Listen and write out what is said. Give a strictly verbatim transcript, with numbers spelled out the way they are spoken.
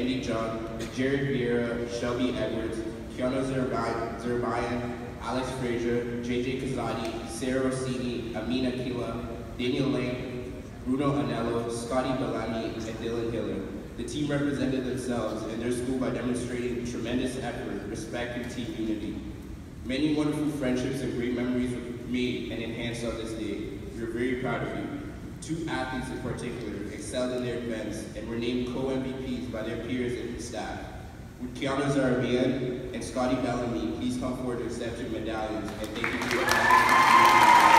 Andy John, Jared Vieira, Shelby Edwards, Kiana Zerbayan, Alex Frazier, J J Kazadi, Sarah Rossini, Amina Kila, Daniel Lang, Bruno Anello, Scotty Bellani, and Dylan Hiller. The team represented themselves and their school by demonstrating tremendous effort, respect, and team unity. Many wonderful friendships and great memories were made and enhanced on this day. We are very proud of you. Two athletes in particular excelled in their events and were named co-M V Ps by their peers and staff. Would Kiana Zarabian and Scotty Bellamy please come forward to accept your medallions, and thank you for your